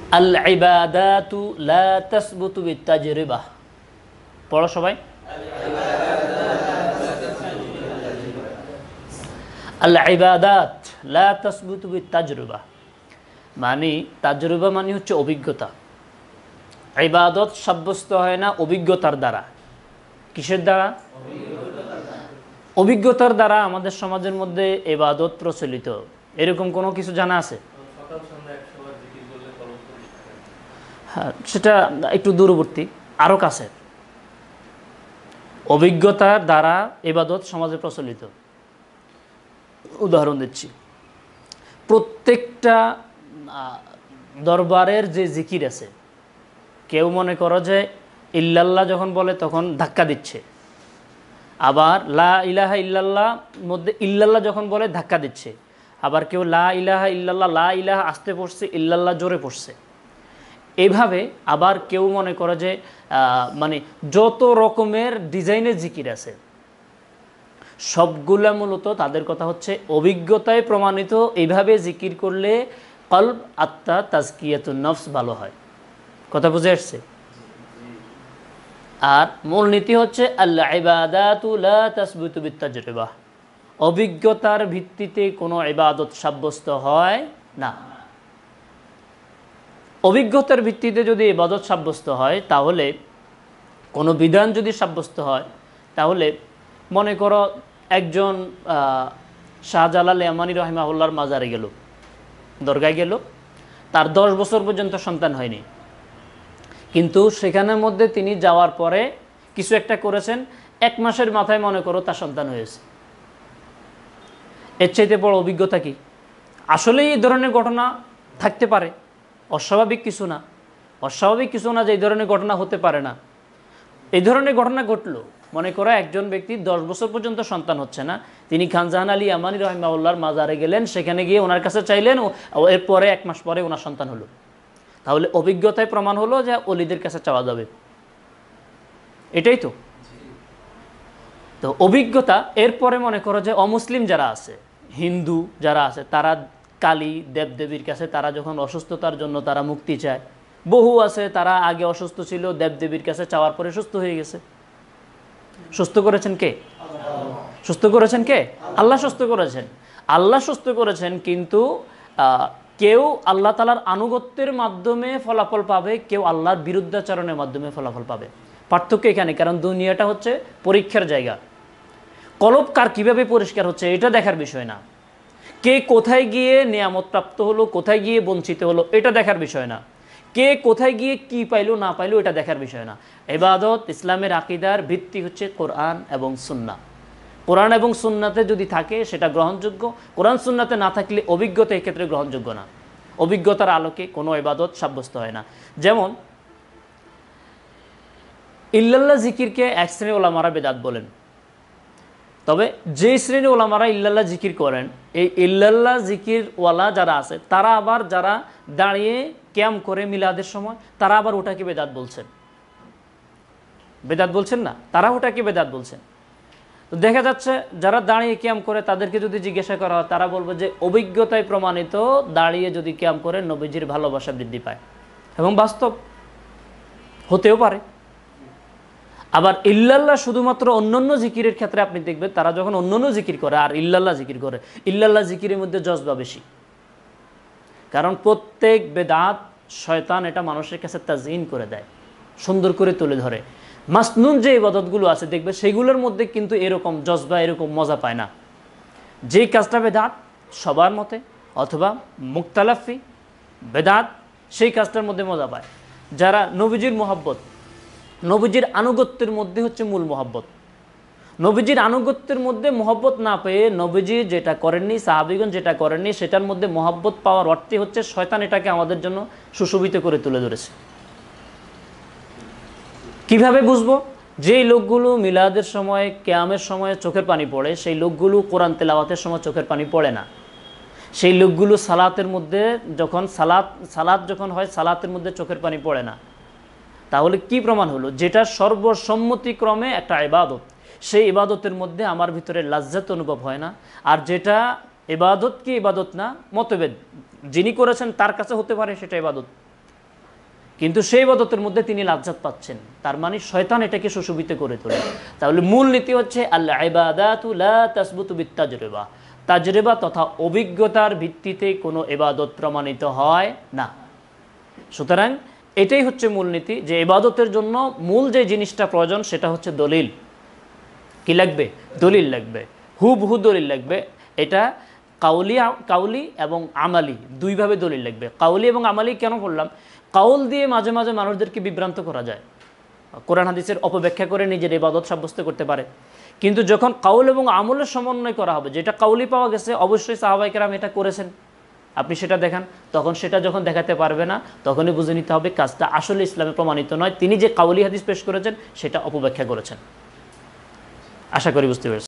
আল ইবাদাতু লা তাসবুতু বিতাজরিবাহ। পড়ো সবাই। আল ইবাদাত লা তাসবুতু বিতাজরিবাহ, মানে তাজরিবা মানে হচ্ছে অভিজ্ঞতা। ইবাদত সাব্যস্ত হয় না অভিজ্ঞতার দ্বারা। কিসের দ্বারা? অভিজ্ঞতার দ্বারা। আমাদের সমাজের মধ্যে ইবাদত প্রচলিত, এরকম কোনো কিছু জানা আছে? হ্যাঁ, সেটা একটু দূরবর্তী, আরও কাছে। অভিজ্ঞতার দ্বারা ইবাদত সমাজে প্রচলিত। উদাহরণ দিচ্ছি, প্রত্যেকটা দরবারের যে জিকির আছে, কেউ মনে করো যে ইল্লাল্লাহ যখন বলে তখন ধাক্কা দিচ্ছে, আবার লা ইলাহা ইল্লাল্লাহ মধ্যে ইল্লাল্লাহ যখন বলে ধাক্কা দিচ্ছে, আবার কেউ লা ইলাহা ইল্লাল্লাহ লা ইলাহা আস্তে পড়ছে, ইল্লাল্লাহ জোরে পড়ছে। এইভাবে আবার কেউ মনে করে যে মানে যত রকমের ডিজাইনের জিকির আছে সবগুলা মূলত তাদের কথা হচ্ছে অভিজ্ঞতায় প্রমাণিত। এইভাবে জিকির করলে কলব, আত্মা, তাজকিয়াতুন নফস ভালো হয়। কথা বুঝে আসছে? আর মূলনীতি হচ্ছে আল ইবাদাতু লা তাসবুতু বিতাজরিবাহ, অভিজ্ঞতার ভিত্তিতে কোনো ইবাদত সাব্যস্ত হয় না। অভিজ্ঞতার ভিত্তিতে যদি ইবাদত সাব্যস্ত হয়, তাহলে কোনো বিধান যদি সাব্যস্ত হয়, তাহলে মনে করো একজন শাহজালাল ইয়ামানি রাহিমাহুল্লাহর মাজারে গেল, দরগায় গেল, তার 10 বছর পর্যন্ত সন্তান হয়নি, কিন্তু সেখানের মধ্যে তিনি যাওয়ার পরে কিছু একটা করেছেন, 1 মাসের মাথায় মনে করো তার সন্তান হয়েছে। এর চাইতে বড় অভিজ্ঞতা কি? আসলেই এই ধরনের ঘটনা থাকতে পারে, অস্বাভাবিক কিছু না। অস্বাভাবিক কিছু না যে এই ধরনের ঘটনা হতে পারে না। এই ধরনের ঘটনা ঘটলো। মনে করো একজন ব্যক্তি 10 বছর পর্যন্ত সন্তান হচ্ছে না, তিনি খানজাহান আলী ইয়ামানি রাহিমাহুল্লাহর মাজারে গেলেন, সেখানে গিয়ে ওনার কাছে চাইলেন, এরপরে 1 মাস পরে ওনার সন্তান হলো। তাহলে অভিজ্ঞতায় প্রমাণ হলো যে ওলিদের কাছে চাওয়া যাবে। এটাই তো। তো অভিজ্ঞতা। এরপরে মনে করো যে অমুসলিম যারা আছে, হিন্দু যারা আছে, তারা কালী দেবদেবীর কাছে তারা যখন অসুস্থতার জন্য তারা মুক্তি চায়। বহু আছে তারা আগে অসুস্থ ছিল, দেবদেবীর কাছে চাওয়ার পরে সুস্থ হয়ে গেছে। সুস্থ করেছেন কে? সুস্থ করেছেন কে? আল্লাহ সুস্থ করেছেন। আল্লাহ সুস্থ করেছেন, কিন্তু কেউ আল্লাহ তাআলার আনুগত্যের মাধ্যমে ফলাফল পাবে, কেউ আল্লাহর বিরুদ্ধাচরণের মাধ্যমে ফলাফল পাবে। পার্থক্য এখানে। কারণ দুনিয়াটা হচ্ছে পরীক্ষার জায়গা। কলব কার কীভাবে পরিষ্কার হচ্ছে এটা দেখার বিষয় না। কে কোথায় গিয়ে নিয়ামত প্রাপ্ত হলো, কোথায় গিয়ে বঞ্চিত হলো, এটা দেখার বিষয় না। কে কোথায় গিয়ে কি পাইলো না পাইলো, এটা দেখার বিষয় না। ইবাদত, ইসলামের আকীদার ভিত্তি হচ্ছে কোরআন এবং সুন্নাহ। কোরআন এবং সুন্নাতে যদি থাকে সেটা গ্রহণযোগ্য, কোরআন সুন্নাতে না থাকলে অভিজ্ঞতা এক্ষেত্রে গ্রহণযোগ্য না। অভিজ্ঞতার আলোকে কোনো ইবাদত সাব্যস্ত হয় না। যেমন ইল্লাল্লাহ জিকিরকে এক শ্রেণী ওলামারা বেদাত বলেন, তবে যে শ্রেণী ওলামারা ইল্লাল্লাহ জিকির করেন, এই ইল্লাল্লাহ জিকিরওয়ালা যারা আছে তারা আবার যারা দাঁড়িয়ে ক্যাম করে মিলাদের সময়, তারা আবার ওটাকে বেদাত বলছেন। বেদাত বলছেন না, তারা ওটাকে বেদাত বলছেন। তো দেখা যাচ্ছে যারা দাঁড়িয়ে ক্যাম করে তাদেরকে যদি জিজ্ঞাসা করা হয়, তারা বলবে যে অভিজ্ঞতায় প্রমাণিত দাঁড়িয়ে যদি ক্যাম করে নবীজির ভালোবাসা বৃদ্ধি পায়, এবং বাস্তব হতেও পারে। আবার ইল্লাল্লাহ শুধুমাত্র অন্যান্য জিকিরের ক্ষেত্রে আপনি দেখবেন তারা যখন অন্যান্য জিকির করে আর ইল্লাল্লাহ জিকির করে, ইল্লাল্লাহ জিকিরের মধ্যে জজবা বেশি। কারণ প্রত্যেক বেদাত শয়তান এটা মানুষের কাছে তাজয়ীন করে দেয়, সুন্দর করে তুলে ধরে। মাসনুন যে ইবাদতগুলো আছে দেখবে সেগুলোর মধ্যে কিন্তু এরকম জজবা, এরকম মজা পায় না। যেই কাজটা বেদাত সবার মতে অথবা মুখতালাফি বেদাত, সেই কাজটার মধ্যে মজা পায়। যারা নবীজির মোহাব্বত, নবীজির আনুগত্যের মধ্যে হচ্ছে মূল মোহাব্বত। নবীজির আনুগত্যের মধ্যে মোহাব্বত না পেয়ে নবীজি যেটা করেননি, সাহাবীগণ যেটা করেননি, সেটার মধ্যে মোহাব্বত পাওয়ার অর্থে হচ্ছে শয়তান এটাকে আমাদের জন্য সুশোভিত করে তুলে ধরেছে। কিভাবে বুঝবো? যেই লোকগুলো মিলাদের সময়, কিয়ামের সময় চোখের পানি পড়ে, সেই লোকগুলো কোরআন তেলাওয়াতের সময় চোখের পানি পড়ে না। সেই লোকগুলো সালাতের মধ্যে যখন সালাত যখন হয়, সালাতের মধ্যে চোখের পানি পড়ে না। তাহলে কি প্রমাণ হলো? যেটা সর্বসম্মতিক্রমে একটা ইবাদত, সেই ইবাদতের মধ্যে আমার ভিতরে লাজ্জাত অনুভব হয় না। আর যেটা ইবাদত কি ইবাদত না, মতভেদ, যিনি করেছেন তার কাছে হতে পারে সেটা ইবাদত, কিন্তু সেই ইবাদতের মধ্যে তিনি লাজ্জাত পাচ্ছেন, তার মানে শয়তান এটাকে সুশোভিত করে তোলে। তাহলে মূল নীতি হচ্ছে আল ইবাদাতু লা তাসবুতু বিত্তাজরিবা, তাজরিবা তথা অভিজ্ঞতার ভিত্তিতে কোনো ইবাদত প্রমাণিত হয় না। সুতরাং এটাই হচ্ছে মূলনীতি, যে ইবাদতের জন্য মূল যে জিনিসটা প্রয়োজন সেটা হচ্ছে দলিল। কি লাগবে? দলিল লাগবে, হুবহু দলিল লাগবে। এটা কাউলি এবং আমালি দুইভাবে দলিল লাগবে। কাউলি এবং আমালি কেন বললাম? কাউল দিয়ে মাঝে মাঝে মানুষদেরকে বিভ্রান্ত করা যায়, কোরআন হাদিসের অপব্যাখ্যা করে নিজের ইবাদত সাব্যস্ত করতে পারে। কিন্তু যখন কাউল এবং আমলের সমন্বয় করা হবে, যেটা কাউলি পাওয়া গেছে, অবশ্যই সাহাবায়ে কেরাম এটা করেছেন, আপনি সেটা দেখান, তখন সেটা যখন দেখাতে পারবে না, তখনই বুঝে নিতে হবে কাজটা আসলে ইসলামে প্রমাণিত নয়, তিনি যে কাউলি হাদিস পেশ করেছেন সেটা অপব্যাখ্যা করেছেন। আশা করি বুঝতে পেরেছেন।